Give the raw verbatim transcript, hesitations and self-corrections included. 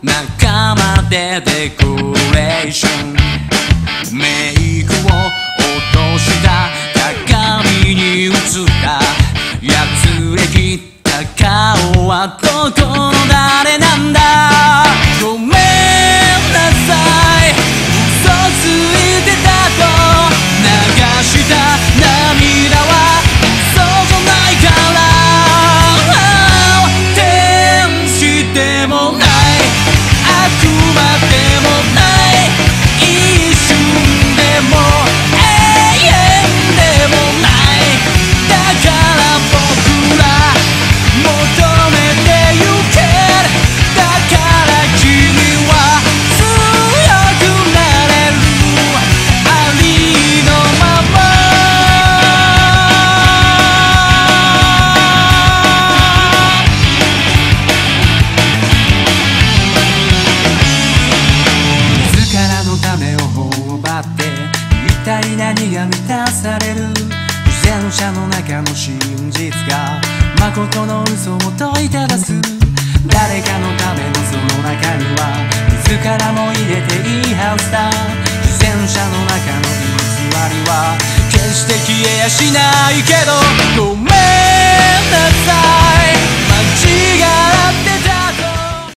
仲間でデコレーション、メイクを落とした鏡に映ったやつれきった顔はどこの誰なんだ。ごめんなさい、嘘ついてたと流した涙は嘘じゃないから天使でもない悪魔でもない一瞬でも永遠でもない。だから僕ら求めてゆける。だから君は強くなれる。ありのまま自らのためを頬張って一体何が満たされる。自転車の中の真実が誠の嘘を問いただす。誰かのためのその中には自らも入れていいはずだ。自転車の中の偽りは決して消えやしないけど、ごめんなさい。